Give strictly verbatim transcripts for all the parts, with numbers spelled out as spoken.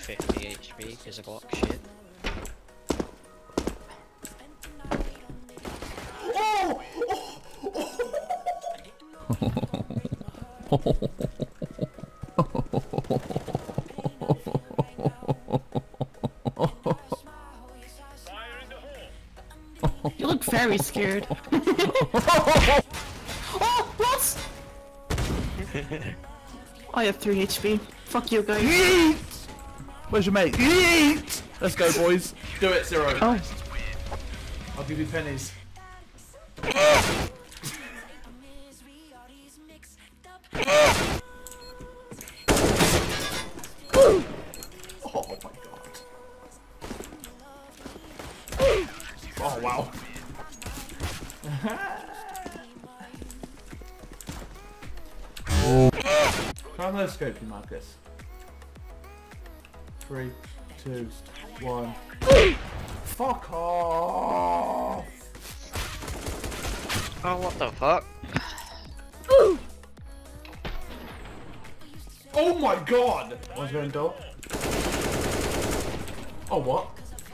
fifty H P because of block shit. Oh! You look very scared. Oh, what? I have three H P. Fuck you guys. Yeet! Where's your mate? Yeet! Let's go, boys. Do it, Zero. Oh. I'll give you pennies. Oh my god. Oh wow. Try and no scope you, Marcus. Three, two, one. Fuck off! Oh, what the fuck? Oh my god! One's going door. Oh what?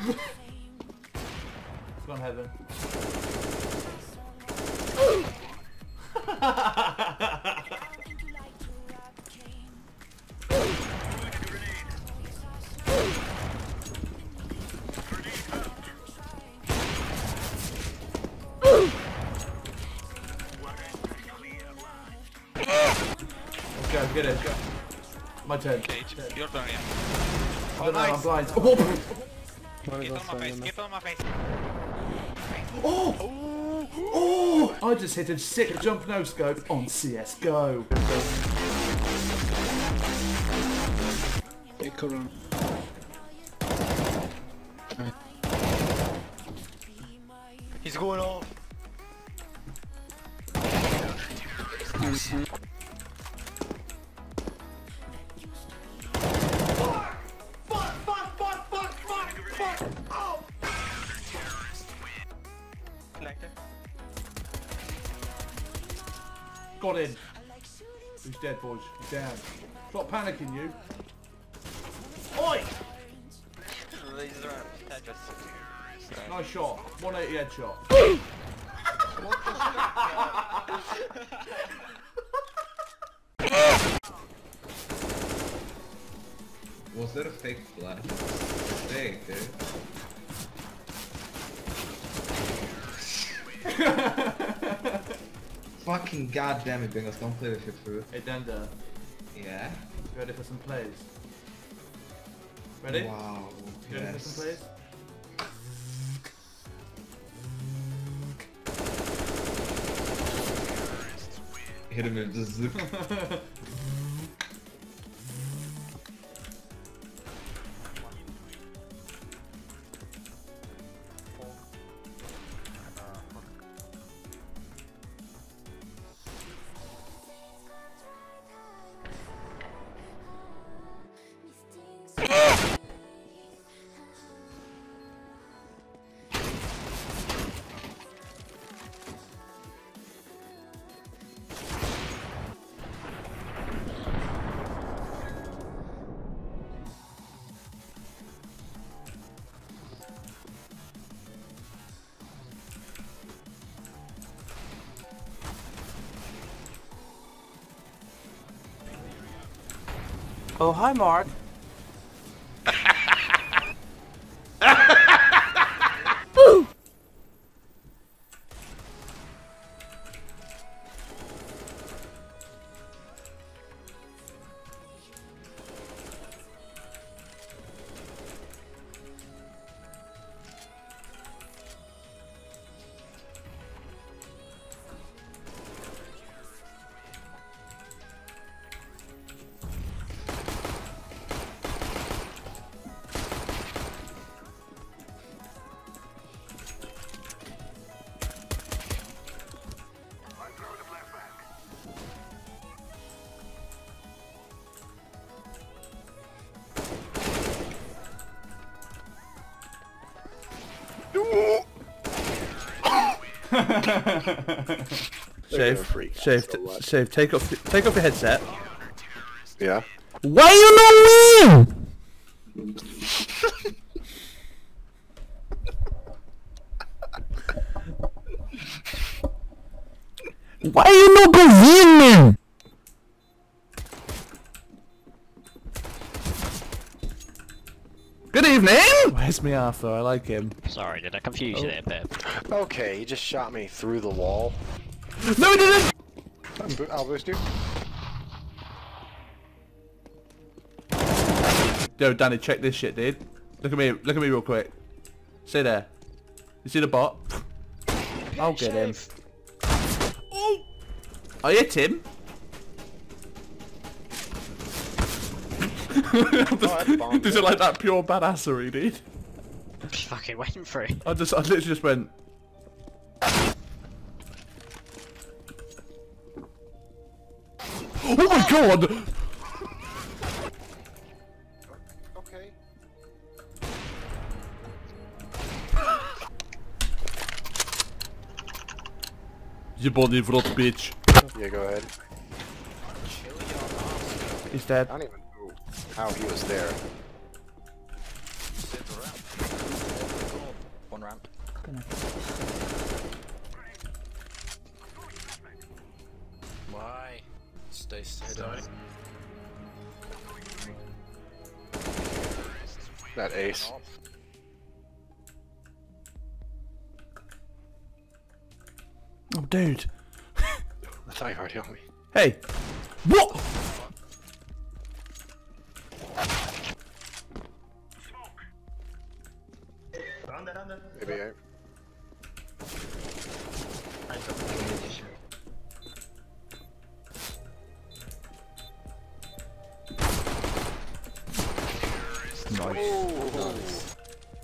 It's gone heaven. Let's go, get it, go. My turn. Your turn, yeah. I don't know, I'm blind. Oh! Get on my face, get on my face. Oh! Oh! I just hit a sick jump no scope on C S G O. Hey, come on. He's going off. Mm-hmm. Got in. Who's dead, boys? He's down. Stop panicking, you. Oi! Nice shot. one eighty headshot. Was that a fake flash? Fake, dude. Fucking goddamn it, Bengals, don't play this shit through. Hey, Denda. Yeah? You ready for some plays? Ready? Wow. You ready for Yes. some plays? Hit him with the zook. Oh, hi, Mark. Shave, shave, shave. Take off, take off your headset. Yeah. Why you not win? Good evening! Where's me Arthur? I like him. Sorry, did I confuse you there, Pip? Okay, he just shot me through the wall. No, he didn't! I'm bo I'll boost you. Yo, Danny, check this shit, dude. Look at me, look at me real quick. Stay there. You see the bot? I'll get him. Oh! I hit him. Oh, Does it like that pure badassery, dude? Fucking waiting for it. I just, I literally just went. Oh my god! Okay. Je body vrot, bitch. Yeah, go ahead. He's dead. I don't even know how he was there. One ramp. Why? Stay steady. That ace. Oh, dude. I thought you already on me. Hey. What? Maybe I... Nice.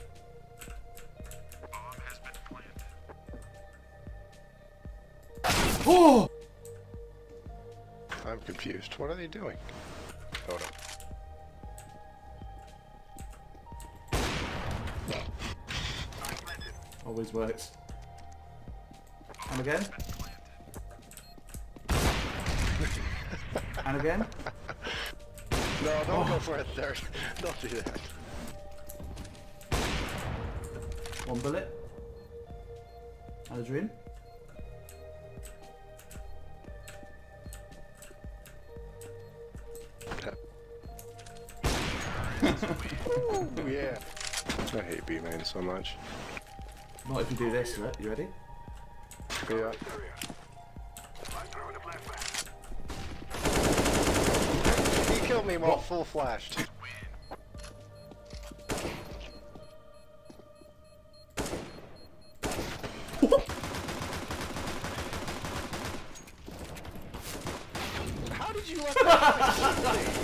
Oh! I'm confused. What are they doing? Hold on. Always works. And again. And again. No, don't Oh. go for a third. Don't do that. One bullet. And a dream. Ooh, yeah. I hate B-main so much. Not if you do this, look. You ready? Yeah. He killed me while full flashed. How did you let that thing shoot me?